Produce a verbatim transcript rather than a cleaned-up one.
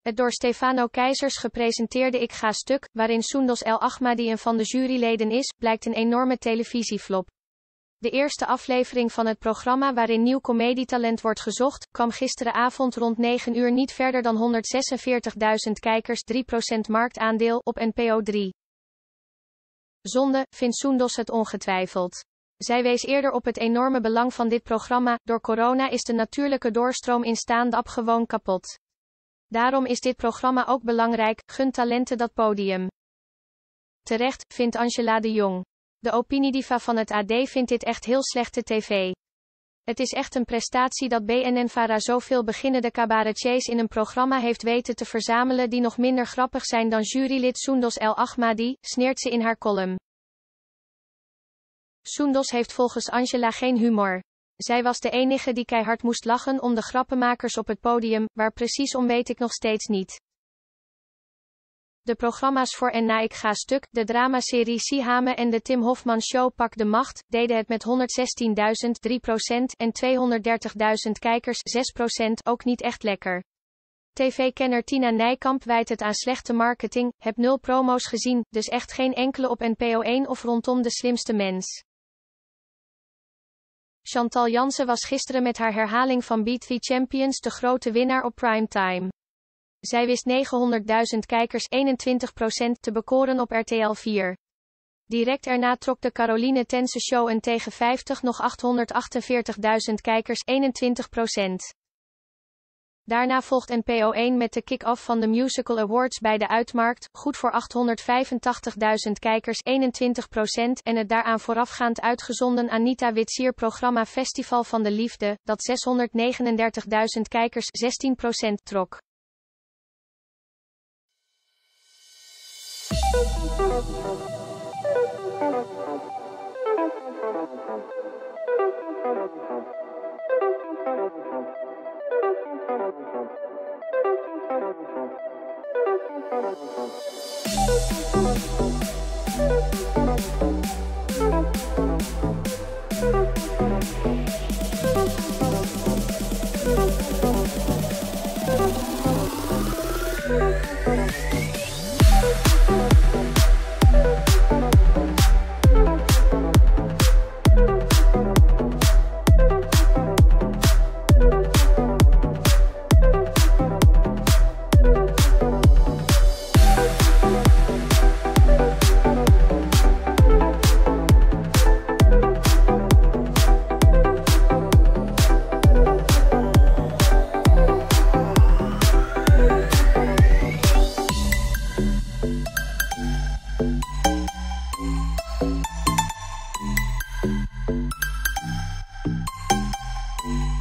Het door Stefano Keizers gepresenteerde Ik Ga Stuk, waarin Soundos El Ahmadi een van de juryleden is, blijkt een enorme televisieflop. De eerste aflevering van het programma waarin nieuw comedietalent wordt gezocht, kwam gisteravond rond negen uur niet verder dan honderdzesenveertigduizend kijkers, drie procent marktaandeel, op N P O drie. Zonde, vindt Soundos het ongetwijfeld. Zij wees eerder op het enorme belang van dit programma. Door corona is de natuurlijke doorstroom in stand-up gewoon kapot. Daarom is dit programma ook belangrijk, gun talenten dat podium. Terecht, vindt Angela de Jong. De opiniediva van het A D vindt dit echt heel slechte tv. Het is echt een prestatie dat B N N-Vara zoveel beginnende cabaretiers in een programma heeft weten te verzamelen die nog minder grappig zijn dan jurylid Soundos El Ahmadi, sneert ze in haar column. Soundos heeft volgens Angela geen humor. Zij was de enige die keihard moest lachen om de grappenmakers op het podium, waar precies om weet ik nog steeds niet. De programma's voor en na Ik Ga Stuk, de dramaserie Sihame en de Tim Hofman Show Pak de Macht, deden het met honderdzestienduizend, drie procent, en tweehonderddertigduizend kijkers, zes procent, ook niet echt lekker. T V-kenner Tina Nijkamp wijt het aan slechte marketing, heb nul promo's gezien, dus echt geen enkele op N P O één of rondom De Slimste Mens. Chantal Jansen was gisteren met haar herhaling van Beat the Champions de grote winnaar op primetime. Zij wist negenhonderdduizend kijkers, eenentwintig procent, te bekoren op R T L vier. Direct erna trok de Caroline Tense Show een tegen vijftig nog achthonderdachtenveertigduizend kijkers, eenentwintig procent. Daarna volgt N P O één met de kick-off van de Musical Awards bij de Uitmarkt, goed voor achthonderdvijfentachtigduizend kijkers, eenentwintig procent, en het daaraan voorafgaand uitgezonden Anita Witsier programma Festival van de Liefde, dat zeshonderdnegenendertigduizend kijkers, zestien procent, trok. You